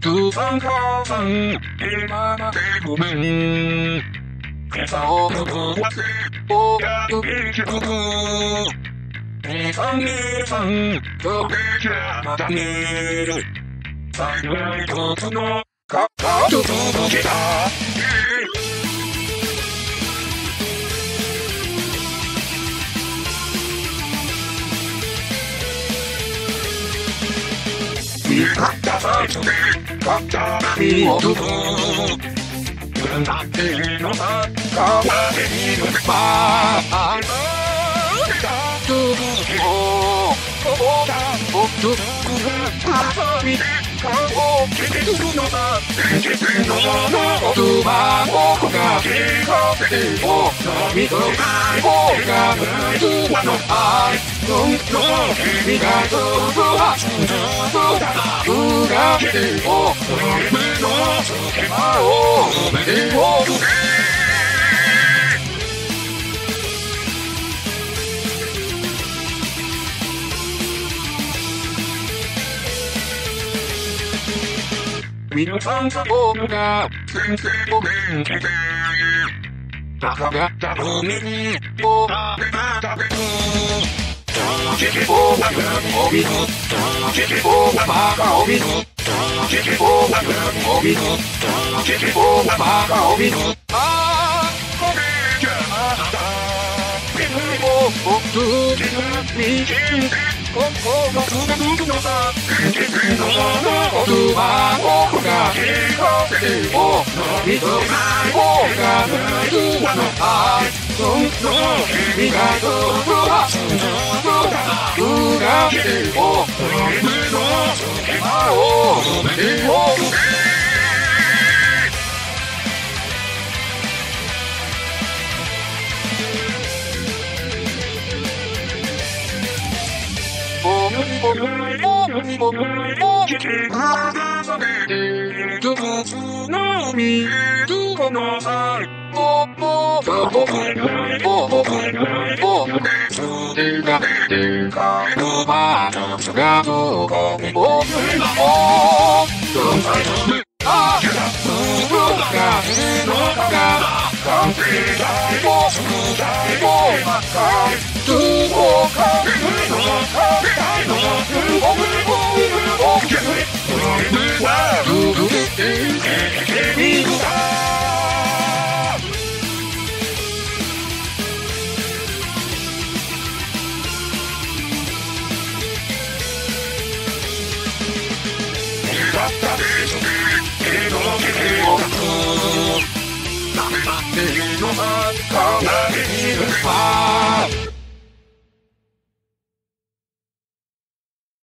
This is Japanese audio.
不参考さん、今までごめん。傘を残せ、おやと結局。姉さん姉さん、それじゃまたね。最後に一つのカッターと届けた。見つかった最初で勝った波を飛ぶ。なんだっていいのさ、川で見るばあい続きをこぼだおっとくが見て顔を消してくるのさ現実の言葉をが聞かせても見とない方が無つわの愛どんどん君が飛ぶはずだ裏切りを夢の隙間を埋めておくれ皆さんが僕が先生を元気で高かった海にも食べた食べるチケボーは何を見るチケボーはバカを見るチケボーは何を見るチケボーはバカを見るああこれじゃあなた自分を僕が見て心が続くのさ現実の言葉をが聞かせても見とない方が無わの愛どんどん君が飛ぶはずだ裏切りを夢の隙間を埋めておくれおにも聞き離されて一つの見えるこの際手が出て帰る場所がどこにもどんなにあけた無料がいいのか完璧だけもすぐだけもばっかりどこかで無のかでないの夢は続けてみるかだったでしょけどけをなくダメだっていいのさかなりいるわ